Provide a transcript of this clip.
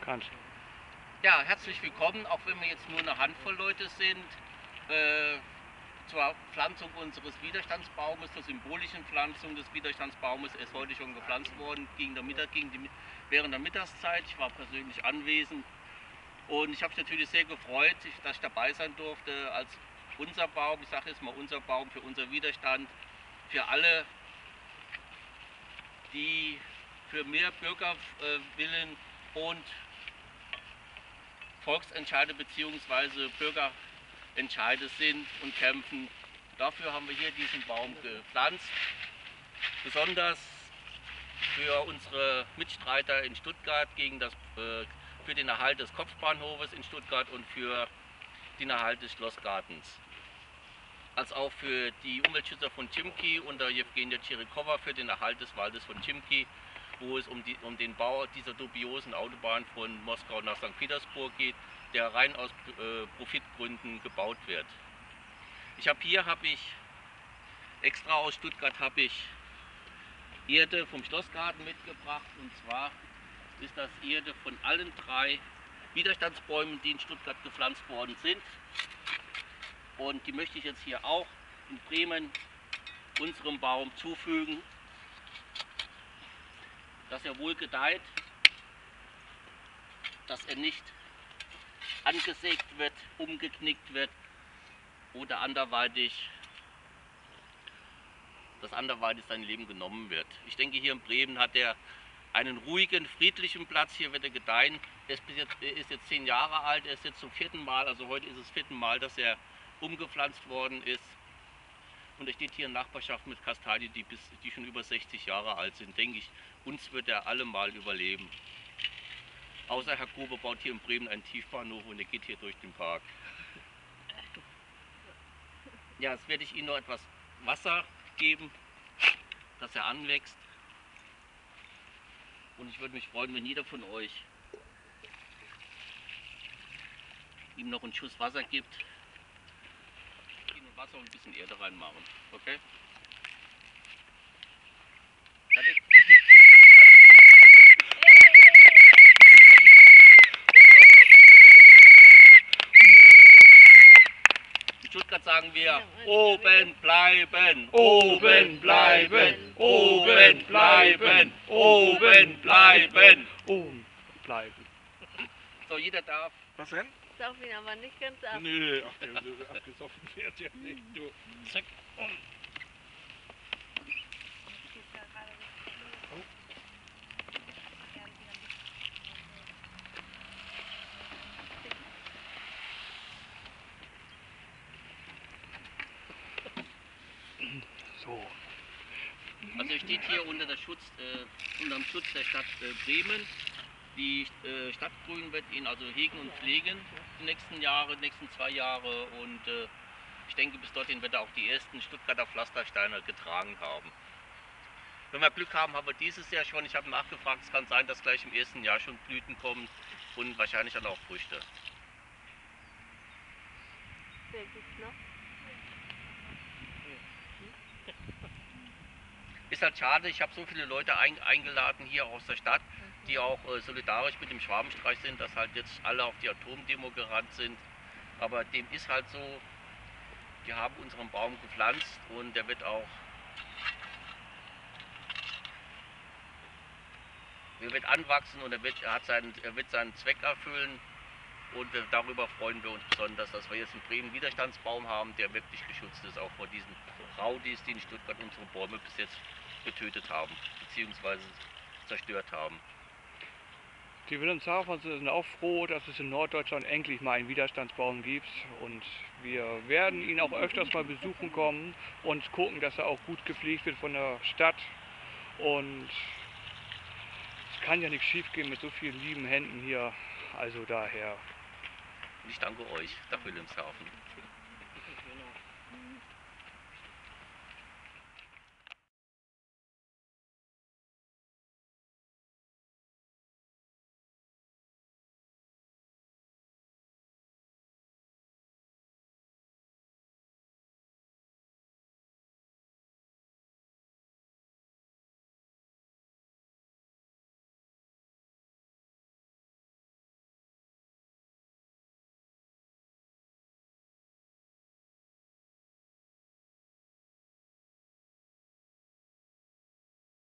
kannst. Ja, herzlich willkommen, auch wenn wir jetzt nur eine Handvoll Leute sind, zur Pflanzung unseres Widerstandsbaumes, zur symbolischen Pflanzung des Widerstandsbaumes. Er ist heute schon gepflanzt worden während der Mittagszeit. Ich war persönlich anwesend und ich habe mich natürlich sehr gefreut, dass ich dabei sein durfte als unser Baum, ich sage jetzt mal unser Baum für unser Widerstand, für alle, die für mehr Bürgerwillen und Volksentscheide bzw. Bürgerentscheide sind und kämpfen. Dafür haben wir hier diesen Baum gepflanzt, besonders für unsere Mitstreiter in Stuttgart für den Erhalt des Kopfbahnhofes in Stuttgart und für den Erhalt des Schlossgartens, als auch für die Umweltschützer von Chimki unter Jewgenia Tschirikowa für den Erhalt des Waldes von Chimki, wo es um den Bau dieser dubiosen Autobahn von Moskau nach St. Petersburg geht, der rein aus Profitgründen gebaut wird. Hier habe ich extra aus Stuttgart Erde vom Schlossgarten mitgebracht, und zwar ist das Erde von allen 3 Widerstandsbäumen, die in Stuttgart gepflanzt worden sind. Und die möchte ich jetzt hier auch in Bremen unserem Baum zufügen, dass er wohl gedeiht, dass er nicht angesägt wird, umgeknickt wird oder anderweitig sein Leben genommen wird. Ich denke, hier in Bremen hat er einen ruhigen, friedlichen Platz. Hier wird er gedeihen. Er ist jetzt 10 Jahre alt, er ist jetzt zum 4. Mal, also heute ist es 4. Mal, dass er umgepflanzt worden ist. Und er steht hier in Nachbarschaft mit Kastanie, die schon über 60 Jahre alt sind. Denke ich, uns wird er allemal überleben. Außer Herr Grube baut hier in Bremen einen Tiefbahnhof und er geht hier durch den Park. Ja, jetzt werde ich Ihnen noch etwas Wasser geben, dass er anwächst. Und ich würde mich freuen, wenn jeder von euch ihm noch einen Schuss Wasser gibt. Wasser und ein bisschen Erde reinmachen. Okay? Fertig? In Stuttgart sagen wir oben bleiben, oben bleiben, oben bleiben, oben bleiben. Oben bleiben. So, jeder darf. Was denn? Sauf ihn aber nicht ganz ab. Nö, ach, der abgesoffen wird ja nicht. Du. Zack. So. Also er steht hier unter dem Schutz der Stadt Bremen. Die Stadtgrün wird ihn also hegen und pflegen die nächsten 2 Jahre, und ich denke, bis dorthin wird er auch die ersten Stuttgarter Pflastersteine getragen haben. Wenn wir Glück haben, haben wir dieses Jahr schon. Ich habe nachgefragt, es kann sein, dass gleich im ersten Jahr schon Blüten kommen und wahrscheinlich dann auch Früchte. Wer gibt's noch? Ist halt schade, ich habe so viele Leute eingeladen hier aus der Stadt, die auch solidarisch mit dem Schwabenstreich sind, dass halt jetzt alle auf die Atomdemo gerannt sind. Aber dem ist halt so, wir haben unseren Baum gepflanzt und der wird anwachsen und er wird seinen Zweck erfüllen. Und darüber freuen wir uns besonders, dass wir jetzt einen Bremen Widerstandsbaum haben, der wirklich geschützt ist, auch vor diesen Raudis, die in Stuttgart unsere Bäume bis jetzt getötet haben, beziehungsweise zerstört haben. Die Wilhelmshavener sind auch froh, dass es in Norddeutschland endlich mal einen Widerstandsbaum gibt, und wir werden ihn auch öfters mal besuchen kommen und gucken, dass er auch gut gepflegt wird von der Stadt. Und es kann ja nichts schief gehen mit so vielen lieben Händen hier, also daher. Und ich danke euch, nach Wilhelmshaven.